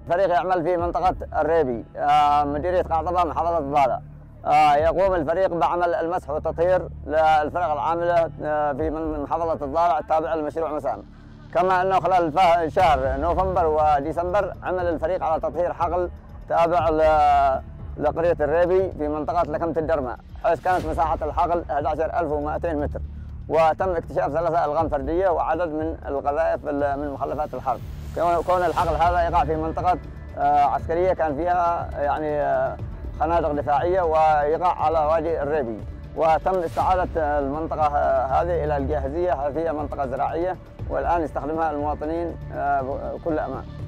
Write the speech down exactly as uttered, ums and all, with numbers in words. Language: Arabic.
فريق يعمل في منطقة الريبي، مديرية قعطبة، محافظة الضالع. يقوم الفريق بعمل المسح والتطهير للفرق العاملة في محافظة الضالع التابعة لمشروع مسام. كما أنه خلال شهر نوفمبر وديسمبر عمل الفريق على تطهير حقل تابع لقرية الريبي في منطقة لكمة الدرمة، حيث كانت مساحة الحقل أحد عشر ألف ومئتين متر، وتم اكتشاف ثلاثة ألغام فردية وعدد من القذائف من مخلفات الحرب. كون الحقل هذا يقع في منطقة عسكرية كان فيها يعني خنادق دفاعية، ويقع على وادي الريبي، وتم استعادة المنطقة هذه إلى الجاهزية، هي منطقة زراعية والآن يستخدمها المواطنين بكل أمان.